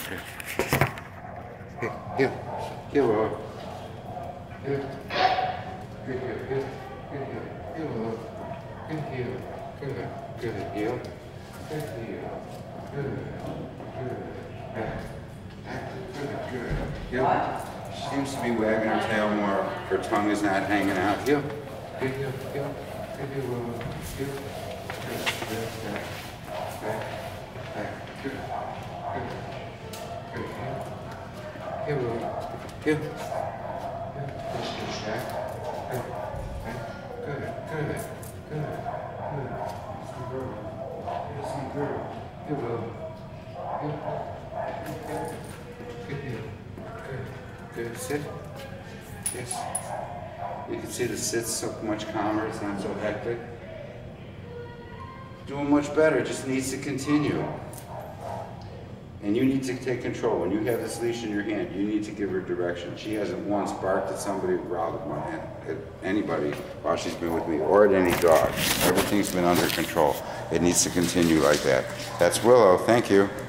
Hey, here. Here, Willow. Here. Good, here, here. Good, here. Here, Willow. Good, here. Good, good, here. Good, here. Good, good. Back. Good, good. Here. She seems to be wagging her tail more. Her tongue is not hanging out. Here. Good, here, here. Good, here, Willow. Here. Good, good, back. Back. Back. Good, good. Good, here. Here, Willow. Here. Push this back. Good. Good. Good. Good. Good. Some girl. Here's some girl. Here, Willow. Here. Good. Good. Good. Good. Sit. Yes. You can see the sit's so much calmer. It's not so hectic. Doing much better. Just needs to continue. And you need to take control. When you have this leash in your hand, you need to give her direction. She hasn't once barked at somebody, growled at my hand, at anybody while she's been with me, or at any dog. Everything's been under control. It needs to continue like that. That's Willow. Thank you.